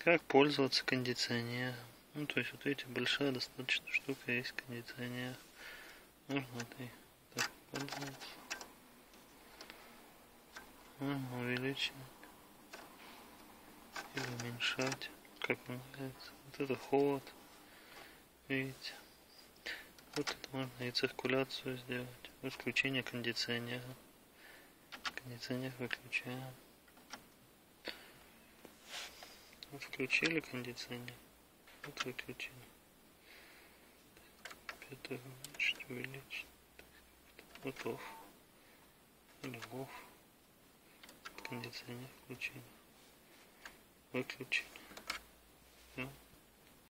Как пользоваться кондиционером? Ну, то есть, вот видите, большая достаточно штука есть кондиционер. Можно вот и так пользоваться. Можно увеличить или уменьшать, как вам нравится. Вот это холод, видите. Вот это можно и циркуляцию сделать. Включение кондиционера. Кондиционер выключаем. Вот включили кондиционер. Вот выключили. Это уменьшить, увеличить. Вот off. Или off. Кондиционер включили. Выключили. Все.